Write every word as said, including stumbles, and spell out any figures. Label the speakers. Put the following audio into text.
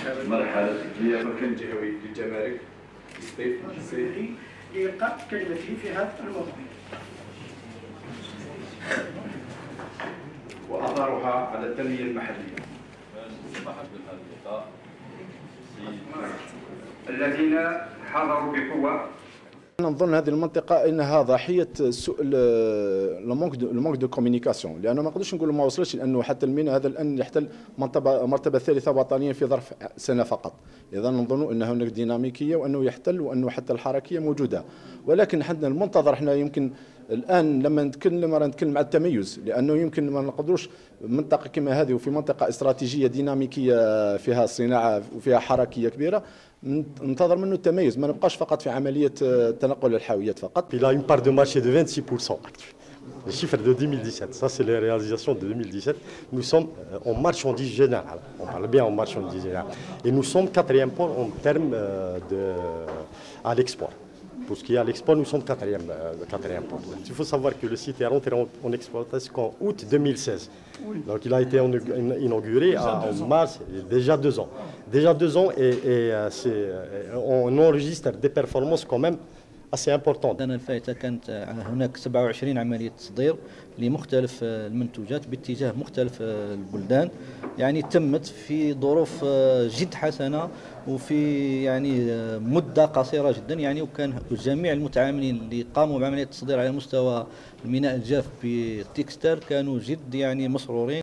Speaker 1: مرحلة هي مكان جهوي للجمارك يستضيف
Speaker 2: السيدي لإلقاء كلمته في هذا الموضوع
Speaker 1: وأثرها على التنمية المحلية. الذين حضروا بقوة.
Speaker 3: نظن هذه المنطقة انها ضحية سوء المونك دو كوميونيكاسيون، لانه ما نقدرش نقولوا ما وصلش، لانه حتى الميناء هذا الان يحتل مرتبة مرتبة ثالثة وطنيا في ظرف سنة فقط. اذا نظن ان هناك ديناميكية وانه يحتل وانه حتى الحركية موجودة، ولكن حنا المنتظر احنا يمكن الان لما نتكلم راه نتكلم على التميز، لانه يمكن ما نقدروش منطقة كما هذه وفي منطقة استراتيجية ديناميكية فيها صناعة وفيها حركية كبيرة ننتظر منه التميز، ما نبقاش فقط في عملية تنقل الحاويات فقط.
Speaker 4: Il a une part de marché de vingt-six pour cent actuel. Les chiffres de deux mille dix-sept, ça c'est les réalisations de deux mille dix-sept. Nous sommes en marchandise générale, on parle bien en marchandise générale. Et nous sommes quatrième port en termes de, à l'export. Pour ce qui est à l'export, nous sommes quatrième, euh, quatrième port. Il faut savoir que le site est rentré en, en exploitation en août deux mille seize. Donc il a été inauguré à, en mars, déjà deux ans. Déjà deux ans et, et on enregistre des performances quand même assez importantes.
Speaker 5: السنة الفائتة كانت هناك سبعة وعشرين عملية تصدير لمختلف المنتوجات باتجاه مختلف البلدان، يعني تمت في ظروف جد حسنة وفي يعني مدة قصيرة جدا، يعني وكان جميع المتعاملين اللي قاموا بعملية التصدير على مستوى الميناء الجاف بتكستال كانوا جد يعني مسرورين.